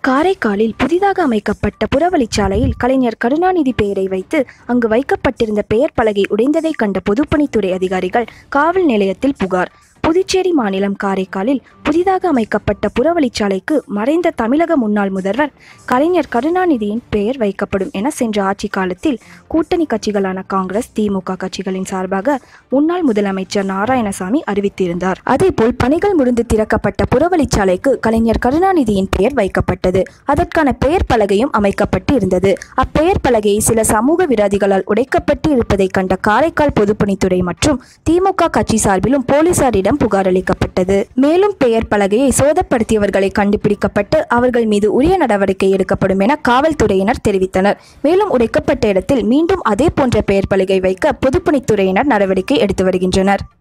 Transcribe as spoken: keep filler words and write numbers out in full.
காரைக்காலில் புதிதாக அமைக்கப்பட்ட புறவழிச்சாலையில் கலைஞர் கருணாநிதி பெயரை வைத்து அங்கு வைக்கப்பட்டிருந்த பெயர் பலகை உடைந்ததை கண்ட பொதுப்பணித்துறை அதிகாரிகள் காவல் நிலையத்தில் புகார். புதுச்சேரி மாநிலம் காரைக்காலில் புதிதாக அமைக்கப்பட்ட புறவழிச்சாலைக்கு மறைந்த தமிழக முன்னாள் முதல்வர் கலைஞர் கருணாநிதியின் பெயர் வைக்கப்படும் என சென்ற ஆட்சி காலத்தில் கூட்டணி கட்சிகளான காங்கிரஸ், திமுக கட்சிகளின் சார்பாக முன்னாள் முதலமைச்சர் நாராயணசாமி அறிவித்திருந்தார். அதேபோல் பணிகள் முடிந்து திறக்கப்பட்ட புறவழிச்சாலைக்கு கலைஞர் கருணாநிதியின் பெயர் வைக்கப்பட்டது. அதற்கான பெயர் பலகையும் அமைக்கப்பட்டு இருந்தது. அப்பெயர் பலகையை சில சமூக விரோதிகளால் உடைக்கப்பட்டு இருப்பதை கண்ட காரைக்கால் பொதுப்பணித்துறை மற்றும் திமுக கட்சி சார்பிலும் போலீசாரிடம் புகார் அளிக்கப்பட்டது. மேலும் பெயர் பலகையை சோதப்படுத்தியவர்களை கண்டுபிடிக்கப்பட்டு அவர்கள் மீது உரிய நடவடிக்கை எடுக்கப்படும் என காவல்துறையினர் தெரிவித்தனர். மேலும் உடைக்கப்பட்ட இடத்தில் மீண்டும் அதே போன்ற பெயர் பலகை வைக்க பொதுப்பணித்துறையினர் நடவடிக்கை எடுத்து வருகின்றனர்.